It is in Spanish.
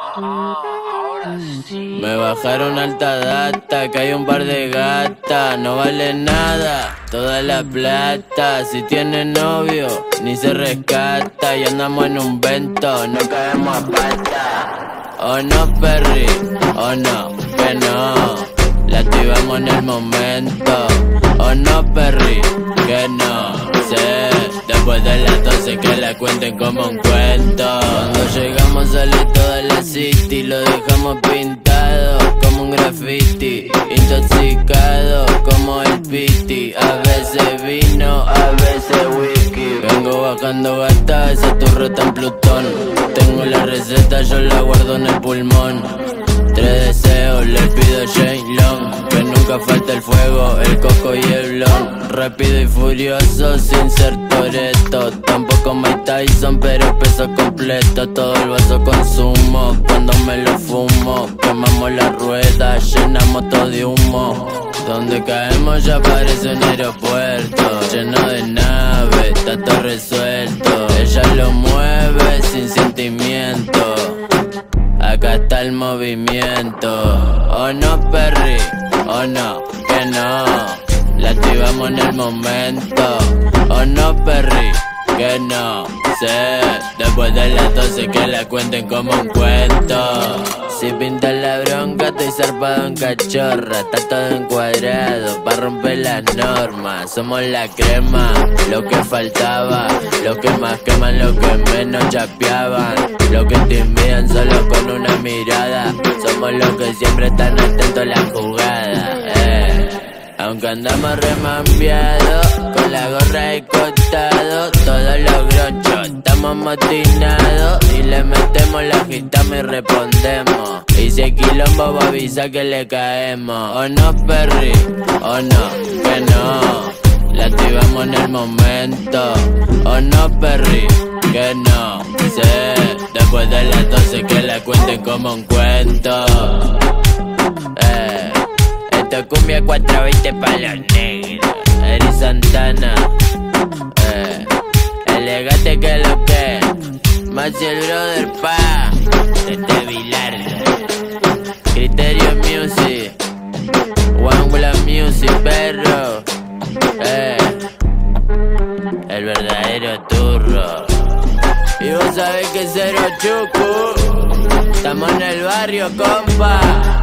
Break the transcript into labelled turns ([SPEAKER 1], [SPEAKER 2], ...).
[SPEAKER 1] Me bajaron alta data, que hay un par de gatas, no vale nada, toda la plata. Si tiene novio, ni se rescata, y andamos en un vento, no caemos a pata. Oh no, Perry, oh no, que no, la activamos en el momento. Oh no, Perry, que no, sé, después de las 12 que la cuenten como un cuento. Cuando llegamos sale toda la city, lo dejamos pintado como un graffiti, intoxicado como el piti. A veces vino, a veces whisky. Vengo bajando gata, esa turro está en Plutón. Tengo la receta, yo la guardo en el pulmón. 3 deseos le pido a Shane Long, que nunca falta el fuego, el coco y el blon. Rápido y furioso sin ser Toretto, tampoco Mike Tyson pero peso completo. Todo el vaso consumo cuando me lo fumo. Quemamos la rueda, llenamos todo de humo. Donde caemos ya parece un aeropuerto, lleno de naves, está todo resuelto. Ella lo mueve sin sentimiento, acá está el movimiento. Oh no, Perry, oh no, que no, la activamos en el momento. Oh no, Perry, que no, sé, después de las 12 que la cuenten como un cuento. Si pintas la bronca estoy zarpado en cachorra, está todo encuadrado pa' romper las normas. Somos la crema, lo que faltaba, lo que más queman, lo que menos chapeaban, lo que te envían solo con una mirada. Somos los que siempre están atentos a la jugada, Aunque andamos remambiados, con la gorra de costado, todos los gronchos estamos motinados y le metemos la agitamos y respondemos. Y si hay quilombo va a avisar que le caemos. Oh no, Perry, oh no, que no, la activamos en el momento. Oh no, Perry, que no, sé, después de las 12 que la cuenten como un cuento. Esto cumbia 420 pa' los negros, Eri Santana, elegante que lo que, Maxi el brother pa, desde Vilar, Criterio Music, Wangula Music, perro, el verdadero turro. Y vos sabés que Cero Chucu, estamos en el barrio, compa.